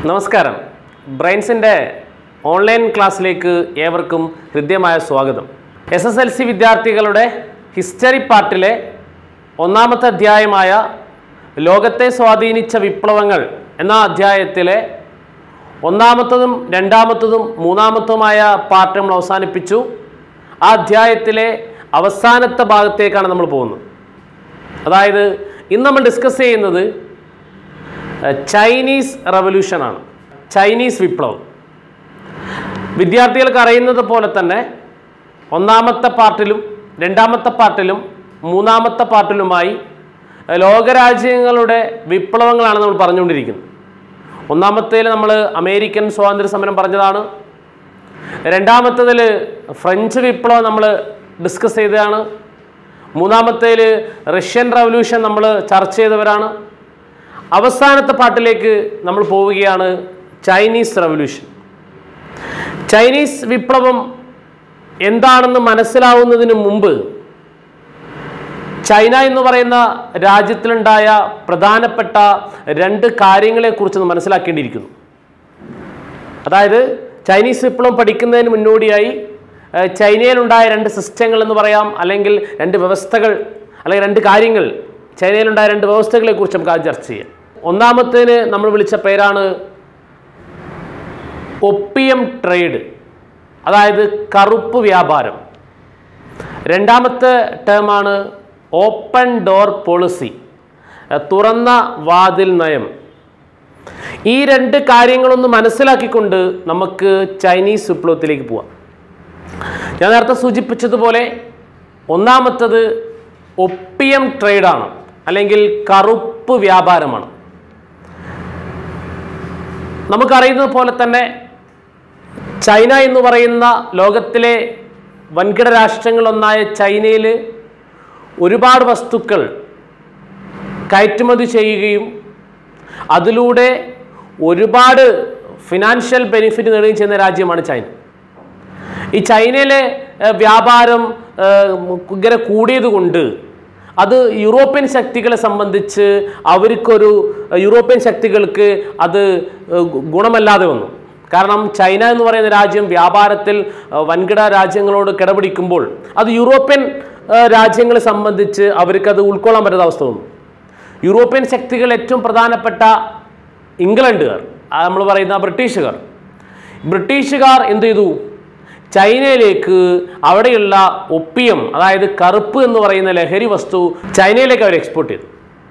നമസ്കാരം. ബ്രെയിൻസിൻ്റെ ഓൺലൈൻ ക്ലാസ്സിലേക്ക് ഏവർക്കും ഹൃദ്യമായ സ്വാഗതം. SSLC വിദ്യാർത്ഥികളുടെ ഹിസ്റ്ററി പാർട്ടിലെ ഒന്നാമത്തെ അധ്യായമായ ലോകത്തെ സ്വാധീനിച്ച വിപ്ലവങ്ങൾ എന്ന അധ്യായത്തിലെ ഒന്നാമത്തതും രണ്ടാമത്തതും മൂന്നാമത്തതുമായ പാർട്ട് നമ്മൾ അവസാനിപ്പിച്ചു. ആ അധ്യായത്തിലെ അവസാനത്തെ ഭാഗത്തേക്കാണ് നമ്മൾ പോകുന്നത്. അതായത് ഇന്ന് നമ്മൾ ഡിസ്കസ് ചെയ്യുന്നത് ചൈനീസ് റവല്യൂഷനാണ്, ചൈനീസ് വിപ്ലവം. വിദ്യാർത്ഥികൾക്ക് അറിയുന്നത് പോലെ തന്നെ ഒന്നാമത്തെ പാർട്ടിലും രണ്ടാമത്തെ പാർട്ടിലും മൂന്നാമത്തെ പാർട്ടിലുമായി ലോകരാജ്യങ്ങളുടെ വിപ്ലവങ്ങളാണ് നമ്മൾ പറഞ്ഞുകൊണ്ടിരിക്കുന്നത്. ഒന്നാമത്തേൽ നമ്മൾ അമേരിക്കൻ സ്വാതന്ത്ര്യ സമരം പറഞ്ഞതാണ്. രണ്ടാമത്തേതിൽ ഫ്രഞ്ച് വിപ്ലവം നമ്മൾ ഡിസ്കസ് ചെയ്തതാണ്. മൂന്നാമത്തേൽ റഷ്യൻ റവല്യൂഷൻ നമ്മൾ ചർച്ച ചെയ്തവരാണ്. അവസാനത്തെ പാർട്ടിലേക്ക് നമ്മൾ പോവുകയാണ്, ചൈനീസ് റവല്യൂഷൻ. ചൈനീസ് വിപ്ലവം എന്താണെന്ന് മനസ്സിലാവുന്നതിന് മുമ്പ് ചൈന എന്ന് പറയുന്ന രാജ്യത്തിലുണ്ടായ പ്രധാനപ്പെട്ട രണ്ട് കാര്യങ്ങളെക്കുറിച്ച് മനസ്സിലാക്കേണ്ടിയിരിക്കുന്നു. അതായത് ചൈനീസ് വിപ്ലവം പഠിക്കുന്നതിന് മുന്നോടിയായി ചൈനയിലുണ്ടായ രണ്ട് സിസ്റ്റങ്ങൾ എന്ന് പറയാം, അല്ലെങ്കിൽ രണ്ട് വ്യവസ്ഥകൾ, അല്ലെങ്കിൽ രണ്ട് കാര്യങ്ങൾ, ചൈനയിലുണ്ടായ രണ്ട് വ്യവസ്ഥകളെക്കുറിച്ച് നമുക്ക് ആദ്യം ചർച്ച ചെയ്യാം. ഒന്നാമത്തേന് നമ്മൾ വിളിച്ച പേരാണ് ഒപ്പിയം ട്രേഡ്, അതായത് കറുപ്പ് വ്യാപാരം. രണ്ടാമത്തെ ടേമാണ് ഓപ്പൺ ഡോർ പോളിസി, തുറന്ന വാതിൽ നയം. ഈ രണ്ട് കാര്യങ്ങളൊന്ന് മനസ്സിലാക്കിക്കൊണ്ട് നമുക്ക് ചൈനീസ് വിപ്ലവത്തിലേക്ക് പോവാം. ഞാൻ നേരത്തെ സൂചിപ്പിച്ചതുപോലെ ഒന്നാമത്തത് ഒപ്പിയം ട്രേഡാണ്, അല്ലെങ്കിൽ കറുപ്പ് വ്യാപാരമാണ്. നമുക്കറിയുന്നത് പോലെ തന്നെ ചൈന എന്ന് പറയുന്ന ലോകത്തിലെ വൻകിട രാഷ്ട്രങ്ങളൊന്നായ ചൈനയിൽ ഒരുപാട് വസ്തുക്കൾ കയറ്റുമതി ചെയ്യുകയും അതിലൂടെ ഒരുപാട് ഫിനാൻഷ്യൽ ബെനിഫിറ്റ് നേടുകയും ചെയ്യുന്ന രാജ്യമാണ് ചൈന. ഈ ചൈനയിലെ വ്യാപാരം ഇങ്ങനെ കൂടിയത് കൊണ്ട് അത് യൂറോപ്യൻ ശക്തികളെ സംബന്ധിച്ച് യൂറോപ്യൻ ശക്തികൾക്ക് അത് ഗുണമല്ലാതെ വന്നു. കാരണം ചൈന എന്ന് പറയുന്ന രാജ്യം വ്യാപാരത്തിൽ വൻകിട രാജ്യങ്ങളോട് കിടപിടിക്കുമ്പോൾ അത് യൂറോപ്യൻ രാജ്യങ്ങളെ സംബന്ധിച്ച് അവർക്കത് ഉൾക്കൊള്ളാൻ പറ്റാത്ത അവസ്ഥ വന്നു. യൂറോപ്യൻ ശക്തികൾ ഏറ്റവും പ്രധാനപ്പെട്ട ഇംഗ്ലണ്ടുകാർ, നമ്മൾ പറയുന്ന ബ്രിട്ടീഷുകാർ എന്ത് ചെയ്തു? ചൈനയിലേക്ക് അവിടെയുള്ള ഒപ്പിയം, അതായത് കറുപ്പ് എന്ന് പറയുന്ന ലഹരി വസ്തു ചൈനയിലേക്ക് അവർ എക്സ്പോർട്ട് ചെയ്തു.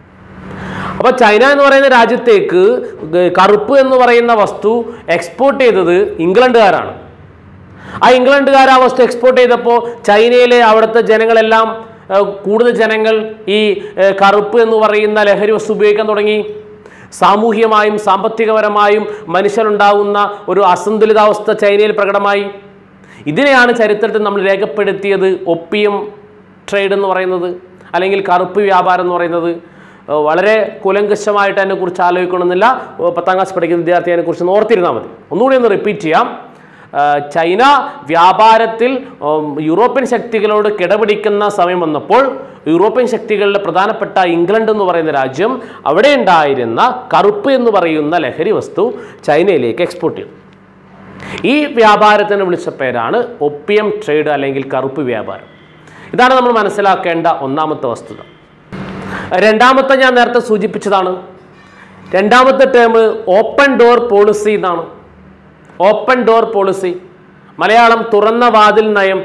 അപ്പോൾ ചൈന എന്ന് പറയുന്ന രാജ്യത്തേക്ക് കറുപ്പ് എന്ന് പറയുന്ന വസ്തു എക്സ്പോർട്ട് ചെയ്തത് ഇംഗ്ലണ്ടുകാരാണ്. ആ ഇംഗ്ലണ്ടുകാർ ആ വസ്തു എക്സ്പോർട്ട് ചെയ്തപ്പോൾ ചൈനയിലെ അവിടുത്തെ ജനങ്ങളെല്ലാം, കൂടുതൽ ജനങ്ങൾ ഈ കറുപ്പ് എന്ന് പറയുന്ന ലഹരി വസ്തു ഉപയോഗിക്കാൻ തുടങ്ങി. സാമൂഹികമായും സാമ്പത്തികപരമായും മനുഷ്യരുണ്ടാകുന്ന ഒരു അസന്തുലിതാവസ്ഥ ചൈനയിൽ പ്രകടമായി. ഇതിനെയാണ് ചരിത്രത്തിൽ നമ്മൾ രേഖപ്പെടുത്തിയത് ഒപ്പിയം ട്രേഡ് എന്ന് പറയുന്നത്, അല്ലെങ്കിൽ കറുപ്പ് വ്യാപാരം എന്ന് പറയുന്നത്. വളരെ കൂലങ്കഷമായിട്ട് അതിനെക്കുറിച്ച് ആലോചിക്കണമെന്നില്ല. 10ാം ക്ലാസ് പഠിക്കുന്ന വിദ്യാർത്ഥി അതിനെക്കുറിച്ച് ഓർത്തിരുന്നാൽ മതി. ഒന്നുകൂടി ഒന്ന് റിപ്പീറ്റ് ചെയ്യാം. ചൈന വ്യാപാരത്തിൽ യൂറോപ്യൻ ശക്തികളോട് കിടപിടിക്കുന്ന സമയം വന്നപ്പോൾ യൂറോപ്യൻ ശക്തികളുടെ പ്രധാനപ്പെട്ട ഇംഗ്ലണ്ട് എന്ന് പറയുന്ന രാജ്യം അവിടെ ഉണ്ടായിരുന്ന കറുപ്പ് എന്ന് പറയുന്ന ലഹരി വസ്തു ചൈനയിലേക്ക് എക്സ്പോർട്ട് ചെയ്തു. ഈ വ്യാപാരത്തിന് വിളിച്ച പേരാണ് ഒപ്പിയം ട്രേഡ്, അല്ലെങ്കിൽ കറുപ്പ് വ്യാപാരം. ഇതാണ് നമ്മൾ മനസ്സിലാക്കേണ്ട ഒന്നാമത്തെ വസ്തുത. രണ്ടാമത്തെ ഞാൻ നേരത്തെ സൂചിപ്പിച്ചതാണ്. രണ്ടാമത്തെ ടേം ഓപ്പൺ ഡോർ പോളിസി എന്നാണ്. ഓപ്പൺ ഡോർ പോളിസി, മലയാളം തുറന്ന വാതിൽ നയം.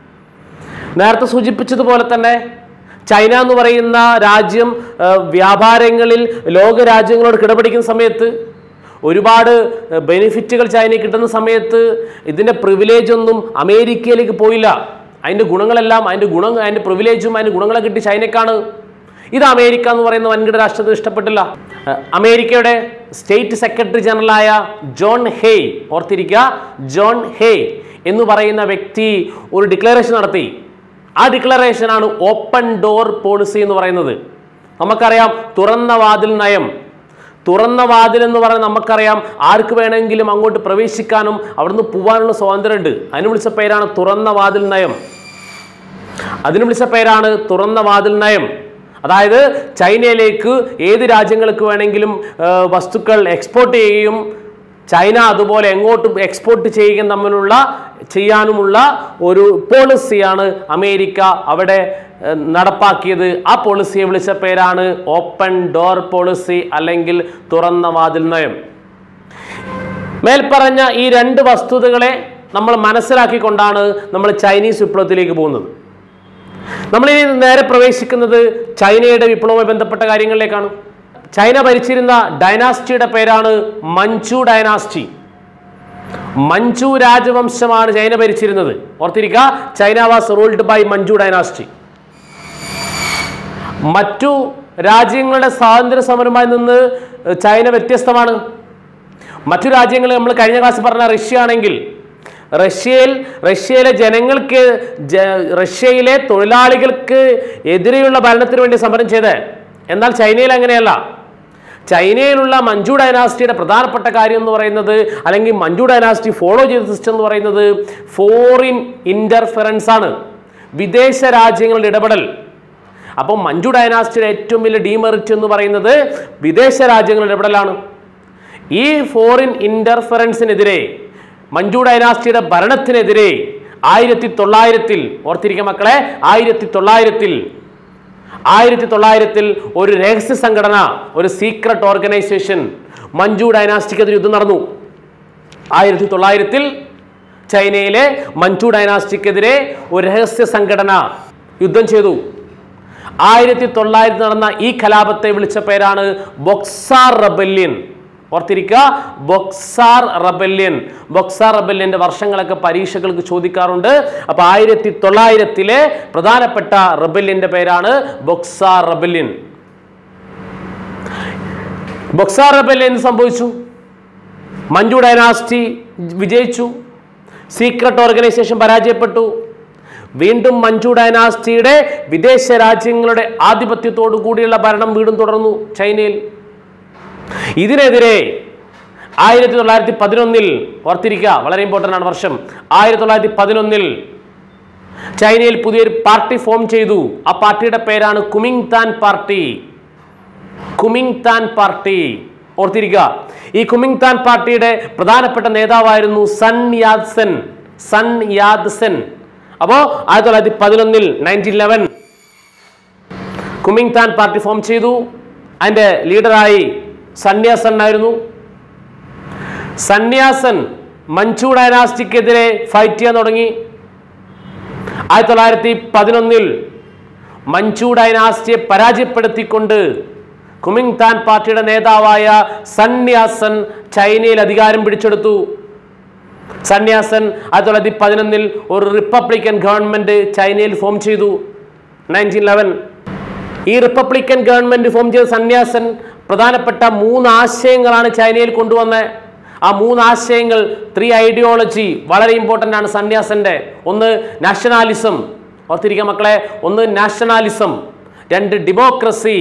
നേരത്തെ സൂചിപ്പിച്ചതുപോലെ തന്നെ ചൈന എന്ന് പറയുന്ന രാജ്യം വ്യാപാരങ്ങളിൽ ലോകരാജ്യങ്ങളോട് കിടപിടിക്കുന്ന സമയത്ത് ഒരുപാട് ബെനിഫിറ്റുകൾ ചൈനയ്ക്ക് കിട്ടുന്ന സമയത്ത് ഇതിൻ്റെ പ്രിവിലേജ് ഒന്നും അമേരിക്കയിലേക്ക് പോയില്ല. അതിൻ്റെ ഗുണങ്ങളെല്ലാം, അതിൻ്റെ പ്രിവിലേജും അതിൻ്റെ ഗുണങ്ങളെ കിട്ടി ചൈനയ്ക്കാണ്. ഇത് അമേരിക്ക എന്ന് പറയുന്ന വൻകിട രാഷ്ട്രത്തിന് ഇഷ്ടപ്പെട്ടില്ല. അമേരിക്കയുടെ സ്റ്റേറ്റ് സെക്രട്ടറി ജനറലായ ജോൺ ഹേയ്, ഓർത്തിരിക്കുക, ജോൺ ഹേയ് എന്ന് പറയുന്ന വ്യക്തി ഒരു ഡിക്ലറേഷൻ നടത്തി. ആ ഡിക്ലറേഷനാണ് ഓപ്പൺ ഡോർ പോളിസി എന്ന് പറയുന്നത്. നമുക്കറിയാം തുറന്ന വാതിൽ നയം. തുറന്ന വാതിൽ എന്ന് പറഞ്ഞാൽ നമുക്കറിയാം ആർക്ക് വേണമെങ്കിലും അങ്ങോട്ട് പ്രവേശിക്കാനും അവിടുന്ന് പോകാനുള്ള സ്വാതന്ത്ര്യമുണ്ട്. അതിന് വിളിച്ച പേരാണ് തുറന്ന വാതിൽ നയം. അതായത് ചൈനയിലേക്ക് ഏത് രാജ്യങ്ങൾക്ക് വേണമെങ്കിലും വസ്തുക്കൾ എക്സ്പോർട്ട് ചെയ്യുകയും ചൈന അതുപോലെ എങ്ങോട്ടും എക്സ്പോർട്ട് ചെയ്യാനുമുള്ള ഒരു പോളിസിയാണ് അമേരിക്ക അവിടെ നടപ്പാക്കിയത്. ആ പോളിസിയെ വിളിച്ച പേരാണ് ഓപ്പൺ ഡോർ പോളിസി അല്ലെങ്കിൽ തുറന്ന വാതിൽ നയം. മേൽപ്പറഞ്ഞ ഈ രണ്ട് വസ്തുതകളെ നമ്മൾ മനസ്സിലാക്കിക്കൊണ്ടാണ് നമ്മൾ ചൈനീസ് വിപ്ലവത്തിലേക്ക് പോകുന്നത്. നമ്മളിനി നേരെ പ്രവേശിക്കുന്നത് ചൈനയുടെ വിപ്ലവവുമായി ബന്ധപ്പെട്ട കാര്യങ്ങളിലേക്കാണ്. ചൈന ഭരിച്ചിരുന്ന ഡൈനാസ്റ്റിയുടെ പേരാണ് മഞ്ചു ഡൈനാസ്റ്റി. മഞ്ചു രാജവംശമാണ് ചൈന ഭരിച്ചിരുന്നത്. ഓർത്തിരിക്കുക, China was ruled by Manchu dynasty. മറ്റു രാജ്യങ്ങളുടെ സ്വാതന്ത്ര്യ സമരമായി നിന്ന് ചൈന മറ്റു രാജ്യങ്ങൾ നമ്മൾ കഴിഞ്ഞ ക്ലാസ്സിൽ പറഞ്ഞ റഷ്യ ആണെങ്കിൽ റഷ്യയിലെ ജനങ്ങൾക്ക് റഷ്യയിലെ തൊഴിലാളികൾക്ക് എതിരെയുള്ള ഭരണത്തിന് വേണ്ടി സമരം ചെയ്തത്. എന്നാൽ ചൈനയിൽ അങ്ങനെയല്ല. ചൈനയിലുള്ള മഞ്ചു ഡൈനാസ്റ്റിയുടെ പ്രധാനപ്പെട്ട കാര്യം എന്ന് പറയുന്നത്, അല്ലെങ്കിൽ മഞ്ചു ഡൈനാസ്റ്റി ഫോളോ ചെയ്ത സിസ്റ്റം എന്ന് പറയുന്നത് ഫോറിൻ ഇന്റർഫറൻസ് ആണ്, വിദേശ രാജ്യങ്ങളുടെ ഇടപെടൽ. അപ്പോൾ മഞ്ചു ഡൈനാസ്റ്റിയുടെ ഏറ്റവും വലിയ ഡീമെറിറ്റ് എന്ന് പറയുന്നത് വിദേശ രാജ്യങ്ങളുടെ ഇടപെടലാണ്. ഈ ഫോറിൻ ഇന്റർഫറൻസിനെതിരെ, മഞ്ചു ഡൈനാസ്റ്റിയുടെ ഭരണത്തിനെതിരെ 1900 ഓർത്തിരിക്കുക മക്കളെ, 1900 ഒരു രഹസ്യ സംഘടന, ഒരു സീക്രട്ട് ഓർഗനൈസേഷൻ മഞ്ചു ഡൈനാസ്റ്റിക്കെതിരെ യുദ്ധം നടന്നു. 1900 ചൈനയിലെ മഞ്ചു ഡൈനാസ്റ്റിക്കെതിരെ ഒരു രഹസ്യ സംഘടന യുദ്ധം ചെയ്തു. 1900 നടന്ന ഈ കലാപത്തെ വിളിച്ച പേരാണ് ബൊക്സാർ റെബല്യൻ. ഓർത്തിരിക്കുക, ബൊക്സാർ റെബല്യന്റെ വർഷങ്ങളൊക്കെ പരീക്ഷകൾക്ക് ചോദിക്കാറുണ്ട്. അപ്പൊ 1900 പ്രധാനപ്പെട്ട റെബല്യന്റെ പേരാണ് ബൊക്സാർ റെബല്യൻ. ബൊക്സാർ റെബല്യൻ എന്ത് സംഭവിച്ചു? മഞ്ചു ഡൈനാസ്റ്റി വിജയിച്ചു, സീക്രട്ട് ഓർഗനൈസേഷൻ പരാജയപ്പെട്ടു. വീണ്ടും മഞ്ചു ഡൈനാസ്റ്റിയുടെ വിദേശ രാജ്യങ്ങളുടെ ആധിപത്യത്തോടു കൂടിയുള്ള ഭരണം വീണ്ടും തുടർന്നു ചൈനയിൽ. ഇതിനെതിരെ 1911 ഓർത്തിരിക്കുക, വളരെ ഇമ്പോർട്ടൻ്റ് ആണ് വർഷം. 1911 ചൈനയിൽ പുതിയൊരു പാർട്ടി ഫോം ചെയ്തു. ആ പാർട്ടിയുടെ പേരാണ് കുമിങ്താൻ പാർട്ടി. ഓർത്തിരിക്കുക, ഈ കുമിങ്താൻ പാർട്ടിയുടെ പ്രധാനപ്പെട്ട നേതാവായിരുന്നു സൺ യാത് സെൻ. അപ്പോ 1911 1911 കുമിങ്താൻ പാർട്ടി ഫോം ചെയ്തു. അതിന്റെ ലീഡറായി സന്യാസൻ ആയിരുന്നു. സന്യാസൻ മഞ്ചു ഡൈനാസ്റ്റിക്കെതിരെ ഫൈറ്റ് ചെയ്യാൻ തുടങ്ങി. 1911 മഞ്ചു ഡൈനാസ്റ്റിയെ പരാജയപ്പെടുത്തിക്കൊണ്ട് കുമിങ്താൻ പാർട്ടിയുടെ നേതാവായ സന്യാസൻ ചൈനയിൽ അധികാരം പിടിച്ചെടുത്തു. സന്യാസൻ 1911 ഒരു റിപ്പബ്ലിക്കൻ ഗവൺമെന്റ് ചൈനയിൽ ഫോം ചെയ്തു. 1911 ഈ റിപ്പബ്ലിക്കൻ ഗവൺമെന്റ് ഫോം ചെയ്ത സന്യാസൻ പ്രധാനപ്പെട്ട 3 ആശയങ്ങളാണ് ചൈനയിൽ കൊണ്ടുവന്നത്. ആ 3 ആശയങ്ങൾ, 3 ഐഡിയോളജി വളരെ ഇമ്പോർട്ടൻ്റ് ആണ് സന്യാസന്റെ. ഒന്ന് നാഷണാലിസം, ഓർത്തിരിക്കുക മക്കളെ, ഒന്ന് nationalism, 2 democracy,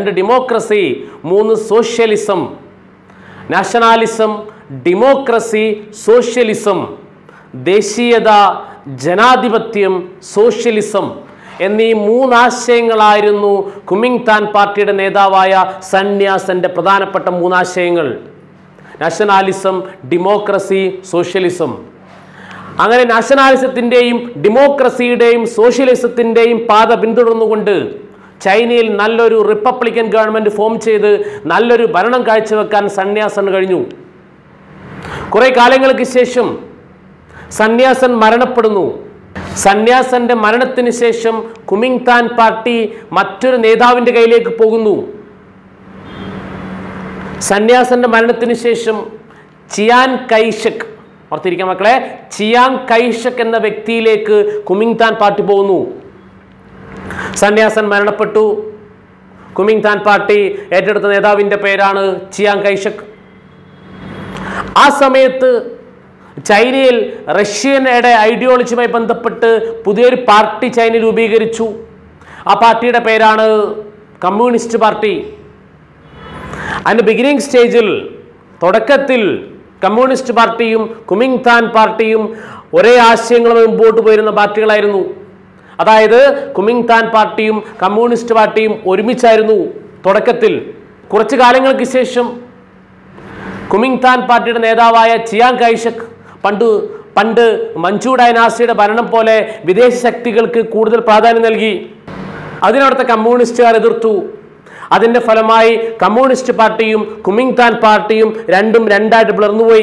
3 socialism. Nationalism, democracy, socialism, ദേശീയത, ജനാധിപത്യം, സോഷ്യലിസം എന്നീ 3 ആശയങ്ങളായിരുന്നു കുമിങ്താൻ പാർട്ടിയുടെ നേതാവായ സന്യാസന്റെ പ്രധാനപ്പെട്ട 3 ആശയങ്ങൾ. Nationalism, democracy, socialism. അങ്ങനെ നാഷണാലിസത്തിൻ്റെയും ഡെമോക്രസിയുടെയും സോഷ്യലിസത്തിൻ്റെയും പാത പിന്തുടർന്നുകൊണ്ട് ചൈനയിൽ നല്ലൊരു റിപ്പബ്ലിക്കൻ ഗവൺമെന്റ് ഫോം ചെയ്ത് നല്ലൊരു ഭരണം കാഴ്ചവെക്കാൻ സന്യാസന് കഴിഞ്ഞു. കുറെ കാലങ്ങൾക്ക് ശേഷം സന്യാസൻ മരണപ്പെടുന്നു. സന്യാസന്റെ മരണത്തിന് ശേഷം കുമിങ്താൻ പാർട്ടി മറ്റൊരു നേതാവിന്റെ കയ്യിലേക്ക് പോകുന്നു. സന്യാസന്റെ മരണത്തിന് ശേഷം ചിയാൻ കൈഷക്, ഓർത്തിരിക്കാം മക്കളെ, ചിയാൻ കൈഷക് എന്ന വ്യക്തിയിലേക്ക് കുമിങ്താൻ പാർട്ടി പോകുന്നു. സന്യാസൻ മരണപ്പെട്ടു. കുമിങ്താൻ പാർട്ടി ഏറ്റെടുത്ത നേതാവിന്റെ പേരാണ് ചിയാൻ കൈഷക്. ആ സമയത്ത് ചൈനയിൽ റഷ്യയുടെ ഐഡിയോളജിയുമായി ബന്ധപ്പെട്ട് പുതിയൊരു പാർട്ടി ചൈന രൂപീകരിച്ചു. ആ പാർട്ടിയുടെ പേരാണ് കമ്മ്യൂണിസ്റ്റ് പാർട്ടി. അതിൻ്റെ ബിഗിനിങ് സ്റ്റേജിൽ, തുടക്കത്തിൽ കമ്മ്യൂണിസ്റ്റ് പാർട്ടിയും കുമിങ്താൻ പാർട്ടിയും ഒരേ ആശയങ്ങളുമായി മുമ്പോട്ട് പോയിരുന്ന പാർട്ടികളായിരുന്നു. അതായത് കുമിങ്താൻ പാർട്ടിയും കമ്മ്യൂണിസ്റ്റ് പാർട്ടിയും ഒരുമിച്ചായിരുന്നു തുടക്കത്തിൽ. കുറച്ചു കാലങ്ങൾക്ക് ശേഷം കുമിങ്താൻ പാർട്ടിയുടെ നേതാവായ ചിയാങ് കൈഷക് പണ്ട് മഞ്ചു ഡൈനാസ്റ്റിയുടെ ഭരണം പോലെ വിദേശ ശക്തികൾക്ക് കൂടുതൽ പ്രാധാന്യം നൽകി. അതിനവിടുത്തെ കമ്മ്യൂണിസ്റ്റുകാർ എതിർത്തു. അതിൻ്റെ ഫലമായി കമ്മ്യൂണിസ്റ്റ് പാർട്ടിയും കുമിങ്താൻ പാർട്ടിയും രണ്ടും രണ്ടായിട്ട് പിളർന്നുപോയി.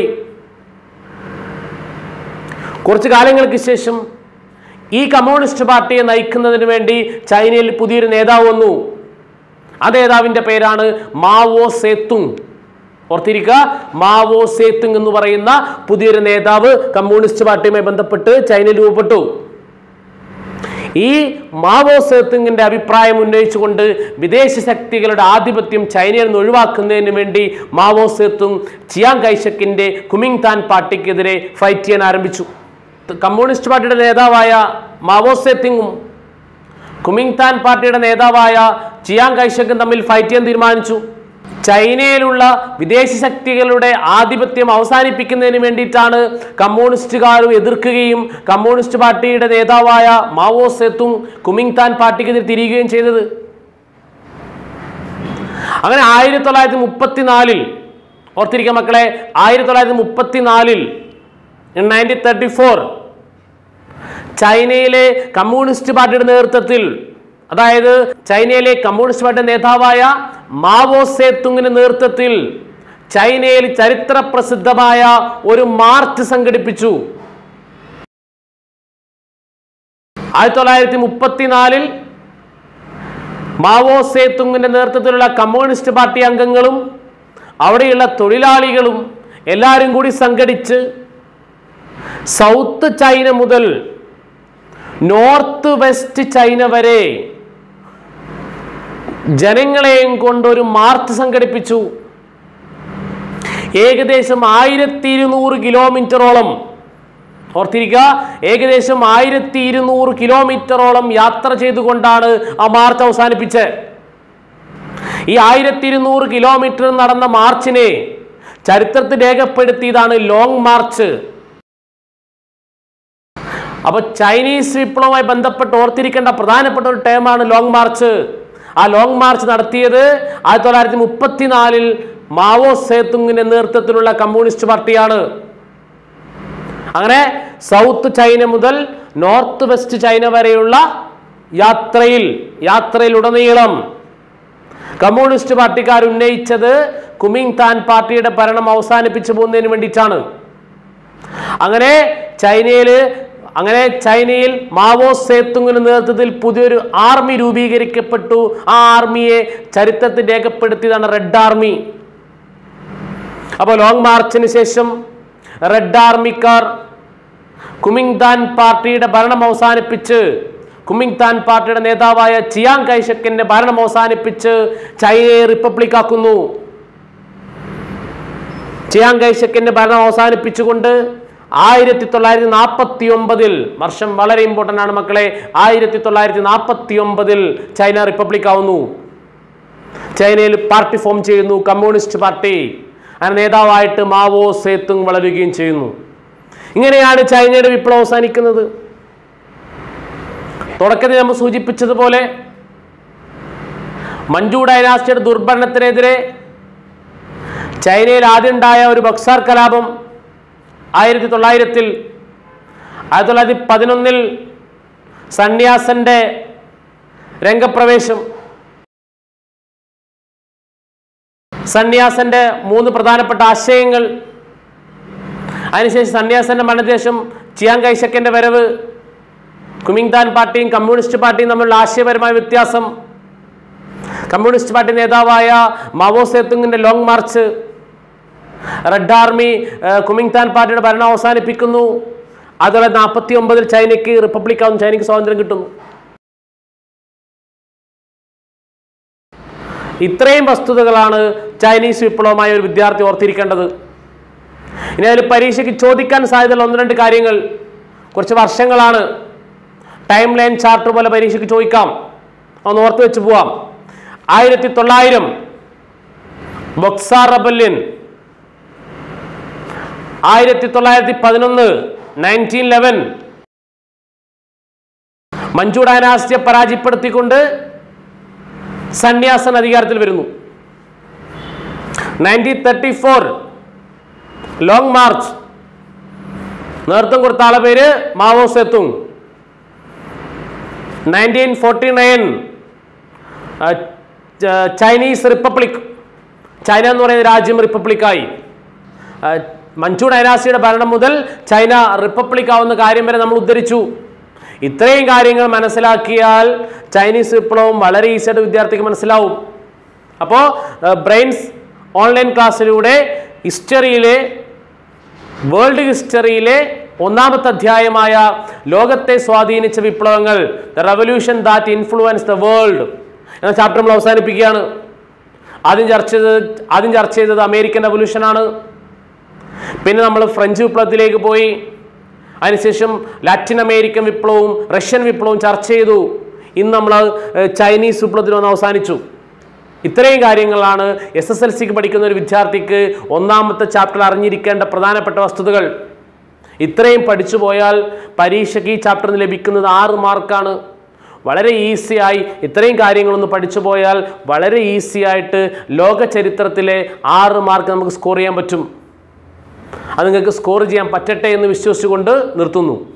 കുറച്ചു കാലങ്ങൾക്ക് ശേഷം ഈ കമ്മ്യൂണിസ്റ്റ് പാർട്ടിയെ നയിക്കുന്നതിന് വേണ്ടി ചൈനയിൽ പുതിയൊരു നേതാവ് വന്നു. ആ നേതാവിൻ്റെ പേരാണ് മാവോ സേത്തുങ്. ഓർത്തിരിക്കുക, മാവോ സേത്തുങ് എന്ന് പറയുന്ന പുതിയൊരു നേതാവ് കമ്മ്യൂണിസ്റ്റ് പാർട്ടിയുമായി ബന്ധപ്പെട്ട് ചൈനയിൽ രൂപപ്പെട്ടു. ഈ മാവോ സേത്തുങ്ങിന്റെ അഭിപ്രായം ഉന്നയിച്ചുകൊണ്ട് വിദേശ ശക്തികളുടെ ആധിപത്യം ചൈനയിൽ നിന്ന് ഒഴിവാക്കുന്നതിന് വേണ്ടി മാവോ സേത്തുങ് ചിയാങ് കൈഷക്കിന്റെ കുമിങ്താൻ പാർട്ടിക്കെതിരെ ഫൈറ്റ് ചെയ്യാൻ ആരംഭിച്ചു. കമ്മ്യൂണിസ്റ്റ് പാർട്ടിയുടെ നേതാവായ മാവോ സേത്തുങ്ങും കുമിങ്താൻ പാർട്ടിയുടെ നേതാവായ ചിയാങ് കൈഷക്കും തമ്മിൽ ഫൈറ്റ് ചെയ്യാൻ തീരുമാനിച്ചു. ചൈനയിലുള്ള വിദേശ ശക്തികളുടെ ആധിപത്യം അവസാനിപ്പിക്കുന്നതിന് വേണ്ടിയിട്ടാണ് കമ്മ്യൂണിസ്റ്റുകാരും എതിർക്കുകയും കമ്മ്യൂണിസ്റ്റ് പാർട്ടിയുടെ നേതാവായ മാവോ സേത്തുങ് കുമിങ്താൻ പാർട്ടിക്കെതിരെ തിരിയുകയും ചെയ്തത്. അങ്ങനെ 1934 ഓർത്തിരിക്കുക മക്കളെ, 1934 1934 ചൈനയിലെ കമ്മ്യൂണിസ്റ്റ് പാർട്ടിയുടെ നേതൃത്വത്തിൽ, അതായത് ചൈനയിലെ കമ്മ്യൂണിസ്റ്റ് പാർട്ടി നേതാവായ മാവോ സേത്തുങ്ങിന്റെ നേതൃത്വത്തിൽ ചൈനയിൽ ചരിത്ര പ്രസിദ്ധമായ ഒരു മാർച്ച് സംഘടിപ്പിച്ചു. 1934 മാവോ സേത്തുങ്ങിന്റെ നേതൃത്വത്തിലുള്ള കമ്മ്യൂണിസ്റ്റ് പാർട്ടി അംഗങ്ങളും അവിടെയുള്ള തൊഴിലാളികളും എല്ലാവരും കൂടി സംഘടിച്ച് സൗത്ത് ചൈന മുതൽ നോർത്ത് വെസ്റ്റ് ചൈന വരെ ജനങ്ങളെയും കൊണ്ടൊരു മാർച്ച് സംഘടിപ്പിച്ചു. ഏകദേശം 1200 കിലോമീറ്ററോളം, ഓർത്തിരിക്കുക, ഏകദേശം 1200 കിലോമീറ്ററോളം യാത്ര ചെയ്തുകൊണ്ടാണ് ആ മാർച്ച് അവസാനിപ്പിച്ചത്. ഈ 1200 കിലോമീറ്റർ നടന്ന മാർച്ചിനെ ചരിത്രത്തിൽ രേഖപ്പെടുത്തിയതാണ് ലോങ് മാർച്ച്. അപ്പൊ ചൈനീസ് വിപ്ലവവുമായി ബന്ധപ്പെട്ട് ഓർത്തിരിക്കേണ്ട പ്രധാനപ്പെട്ട ഒരു ടേമാണ് ലോങ് മാർച്ച്. ആ ലോങ് മാർച്ച് നടത്തിയത് 1934 മാവോ സേത്തുങ്ങിന്റെ നേതൃത്വത്തിലുള്ള കമ്മ്യൂണിസ്റ്റ് പാർട്ടിയാണ്. അങ്ങനെ സൗത്ത് ചൈന മുതൽ നോർത്ത് വെസ്റ്റ് ചൈന വരെയുള്ള യാത്രയിലുടനീളം കമ്മ്യൂണിസ്റ്റ് പാർട്ടിക്കാർ ഉന്നയിച്ചത് കുമിങ്താൻ പാർട്ടിയുടെ ഭരണം അവസാനിപ്പിച്ചു പോകുന്നതിന് വേണ്ടിയിട്ടാണ്. അങ്ങനെ ചൈനയിൽ മാവോ സേത്തുങ്ങിന്റെ നേതൃത്വത്തിൽ പുതിയൊരു ആർമി രൂപീകരിക്കപ്പെട്ടു. ആ ആർമിയെ ചരിത്രത്തിൽ രേഖപ്പെടുത്തിയതാണ് റെഡ് ആർമി. അപ്പോൾ ലോങ് മാർച്ചിന് ശേഷം റെഡ് ആർമിക്കാർ കുമിങ്താൻ പാർട്ടിയുടെ ഭരണം അവസാനിപ്പിച്ച്, കുമിങ്താൻ പാർട്ടിയുടെ നേതാവായ ചിയാങ് കൈഷക്കിന്റെ ഭരണം അവസാനിപ്പിച്ച് ചൈനയെ റിപ്പബ്ലിക് ആക്കുന്നു. ചിയാങ് കൈഷക്കിന്റെ ഭരണം അവസാനിപ്പിച്ചുകൊണ്ട് 1949 വർഷം വളരെ ഇമ്പോർട്ടൻ്റ് ആണ് മക്കളെ. 1949 ചൈന റിപ്പബ്ലിക് ആവുന്നു. ചൈനയിൽ പാർട്ടി ഫോം ചെയ്യുന്നു, കമ്മ്യൂണിസ്റ്റ് പാർട്ടി. അതിന് നേതാവായിട്ട് മാവോ സേത്തുങ് വളരുകയും ചെയ്യുന്നു. ഇങ്ങനെയാണ് ചൈനയുടെ വിപ്ലവം അവസാനിക്കുന്നത്. തുടക്കത്തിൽ നമ്മൾ സൂചിപ്പിച്ചതുപോലെ മഞ്ചു ഡൈനാസ്റ്റിയുടെ ദുർഭരണത്തിനെതിരെ ചൈനയിൽ ആദ്യം ഉണ്ടായ ഒരു ബക്സാർ കലാപം 1911 സന്യാസന്റെ രംഗപ്രവേശം. സന്യാസന്റെ 3 പ്രധാനപ്പെട്ട ആശയങ്ങൾ. അതിനുശേഷം സന്യാസന്റെ മരണശേഷം ചിയാങ് കൈഷക്കിന്റെ വരവ്, കുമിങ്താൻ പാർട്ടിയും കമ്മ്യൂണിസ്റ്റ് പാർട്ടിയും തമ്മിലുള്ള ആശയപരമായ വ്യത്യാസം, കമ്മ്യൂണിസ്റ്റ് പാർട്ടി നേതാവായ മാവോ സേത്തുങ്ങിന്റെ long march, red army Kuomintang പാർട്ടിയുടെ ഭരണം അവസാനിപ്പിക്കുന്നു. 1949 ചൈനയ്ക്ക് റിപ്പബ്ലിക് ആവുന്നു, ചൈനയ്ക്ക് സ്വാതന്ത്ര്യം കിട്ടുന്നു. ഇത്രയും വസ്തുതകളാണ് ചൈനീസ് വിപ്ലവമായ ഒരു വിദ്യാർത്ഥി ഓർത്തിരിക്കേണ്ടത്. ഇനി അതിൽ പരീക്ഷയ്ക്ക് ചോദിക്കാൻ സാധ്യതയുള്ള 1-2 കാര്യങ്ങൾ, കുറച്ച് വർഷങ്ങളാണ്, ടൈം ലൈൻ ചാർട്ട് പോലെ പരീക്ഷയ്ക്ക് ചോദിക്കാം, ഒന്ന് ഓർത്ത് വെച്ച് പോവാം. 1900 ബക്സാർ റെബല്യൻ, 1911 1911 മഞ്ചു ഡൈനാസ്റ്റിയെ പരാജയപ്പെടുത്തിക്കൊണ്ട് സന്യാസൻ അധികാരത്തിൽ വരുന്നു. 1934 ലോങ് മാർച്ച് നേതൃത്വം കൊടുത്ത ആളെ പേര് Mao Zedong. 1949 Chinese republic, China എന്ന് പറയുന്ന രാജ്യം റിപ്പബ്ലിക്കായി. മഞ്ചൂർ ഡൈനാസ്റ്റിയുടെ ഭരണം മുതൽ ചൈന റിപ്പബ്ലിക് ആവുന്ന കാര്യം വരെ നമ്മൾ ഉദ്ധരിച്ചു. ഇത്രയും കാര്യങ്ങൾ മനസ്സിലാക്കിയാൽ ചൈനീസ് വിപ്ലവം വളരെ ഈസിയായിട്ട് വിദ്യാർത്ഥിക്ക് മനസ്സിലാവും. അപ്പോൾ ബ്രെയിൻസ് ഓൺലൈൻ ക്ലാസ്സിലൂടെ ഹിസ്റ്ററിയിലെ, വേൾഡ് ഹിസ്റ്ററിയിലെ ഒന്നാമത്തെ അധ്യായമായ ലോകത്തെ സ്വാധീനിച്ച വിപ്ലവങ്ങൾ, the revolution that influence the world എന്ന ചാപ്റ്റർ നമ്മൾ അവസാനിപ്പിക്കുകയാണ്. ആദ്യം ചർച്ച ചെയ്തത് അമേരിക്കൻ റെവല്യൂഷനാണ്. പിന്നെ നമ്മൾ ഫ്രഞ്ച് വിപ്ലവത്തിലേക്ക് പോയി. അതിനുശേഷം ലാറ്റിൻ അമേരിക്കൻ വിപ്ലവവും റഷ്യൻ വിപ്ലവവും ചർച്ച ചെയ്തു. ഇന്ന് നമ്മൾ ചൈനീസ് വിപ്ലവത്തിൽ വന്ന് അവസാനിച്ചു. ഇത്രയും കാര്യങ്ങളാണ് SSLCക്ക് പഠിക്കുന്ന ഒരു വിദ്യാർത്ഥിക്ക് ഒന്നാമത്തെ ചാപ്റ്ററിൽ അറിഞ്ഞിരിക്കേണ്ട പ്രധാനപ്പെട്ട വസ്തുതകൾ. ഇത്രയും പഠിച്ചു പോയാൽ പരീക്ഷയ്ക്ക് ഈ ചാപ്റ്ററിൽ നിന്ന് ലഭിക്കുന്നത് 6 മാർക്കാണ്. വളരെ ഈസിയായി ഇത്രയും കാര്യങ്ങളൊന്ന് പഠിച്ചു പോയാൽ വളരെ ഈസി ആയിട്ട് ലോക ചരിത്രത്തിലെ 6 മാർക്ക് നമുക്ക് സ്കോർ ചെയ്യാൻ പറ്റും. അത് നിങ്ങൾക്ക് സ്കോർ ചെയ്യാൻ പറ്റട്ടെ എന്ന് വിശ്വസിച്ചുകൊണ്ട് നിർത്തുന്നു.